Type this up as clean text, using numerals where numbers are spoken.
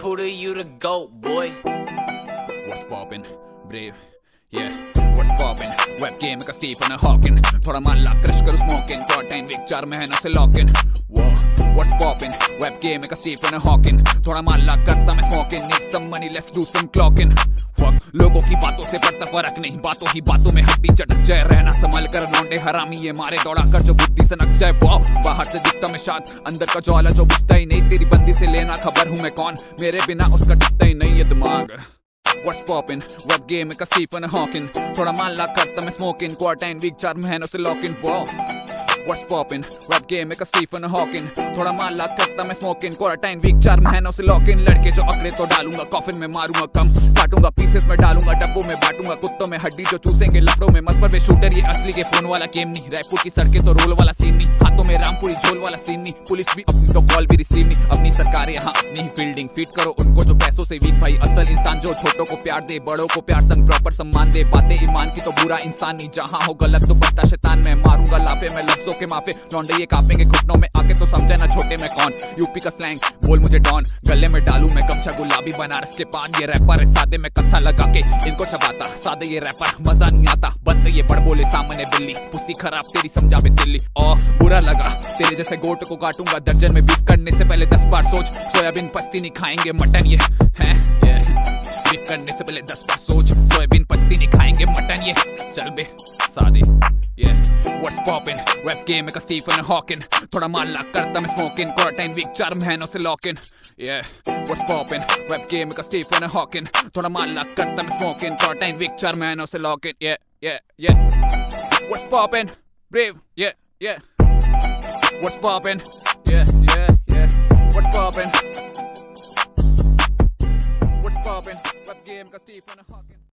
Cooler, you the GOAT, boy. What's poppin', brave, yeah. What's poppin', web game का Stephen Hawking. थोड़ा मान ला crush करूँ smoking. Quarantine week 4 महीनों से lock in. Whoa, what's poppin', web game का Stephen Hawking. थोड़ा मान ला करता मैं smoking. Need some money, let's do some clocking. Fuck, लोगों की बातों से पड़ता फर्क नहीं. बातों ही बातों में हड्डी चटक जाए. रहना संभल कर लौंडे हरामी ये मारे दौड़ा कर जो बुद्धि से नक जाए. वाह, बाहर से दिखता मैं शांत, अंदर का ज्वाला जो बुझता ही नहीं. तेरी बंदी से लेना खबर हूँ मैं कौन, मेरे बिना उसका टिकता ही नहीं ये दिमाग. What's poppin', web game का Stephen Hawking. थोड़ा मान ला करता मैं smoking. Quarantine week 4 महीनों से lock in. Wow. What's poppin', web game का Stephen Hawking. थोड़ा मान ला करता मैं smoking. Quarantine week 4 महीनों से lock in. लड़के जो अकड़े तो डालूंगा coffin में, मारूंगा कम, काटूंगा pieces में, डालूंगा डब्बों में, बांटूंगा कुत्तों में हड्डी जो चूसेंगे लफड़ों में. मत पर वे शूटर ये असली के फोन वाला गेम नहीं. रायपुर की सड़कें तो रोल वाला सीन नहीं. हाथों में रामपुरी झोल वाला सीन नहीं. पुलिस भी अपनी तो कॉल भी रिसीव नहीं. अपनी सरकार यहाँ अपनी ही फील्डिंग. फीड करो उनको जो पैसों से वीक भाई. असल इंसान जो छोटों को प्यार दे, बड़ों को प्यार संग प्रॉपर सम्मान दे. बातें ईमान की तो बुरा इंसान नहीं. जहाँ हो गलत तो बनता शैतान. मैं मारूंगा लाफे में लफ्जों के माफे. लौंडे ये कांपेंगे घुटनों में आके तो समझे ना छोटे में कौन. यूपी का स्लैंग बोल मुझे डॉन. गले में डालू मैं गमछा गुलाबी बनारस के पान. ये रैपर है सादे में कत्था लगा के इनको छपाता. सादे ये रैपर मजा नहीं आता. बनते ये बड़ बोले सामने बिल्ली. पुसी खराब तेरी समझावे सिल्ली. और बुरा लगा तेरे जैसे गोट को काटूंगा दर्जन में. बीफ करने से पहले 10 बार सोच. सोयाबीन पस्ती नहीं खाएंगे मटन ये है. बीफ करने से पहले 10 बार सोच. सोयाबीन पस्ती नहीं खाएंगे मटन ये. चल बे सादे. Yeah, what's poppin', web game का Stephen Hawking. थोड़ा मान ला करता मैं smoking. Quarantine week 4 महीनों से lock in. Yeah, what's poppin', web game का Stephen Hawking. थोड़ा मान ला करता मैं smoking. Quarantine week 4 महीनों से lock in. Yeah. What's poppin', brave. Yeah. What's poppin', yeah. What's poppin', web game का Stephen Hawking.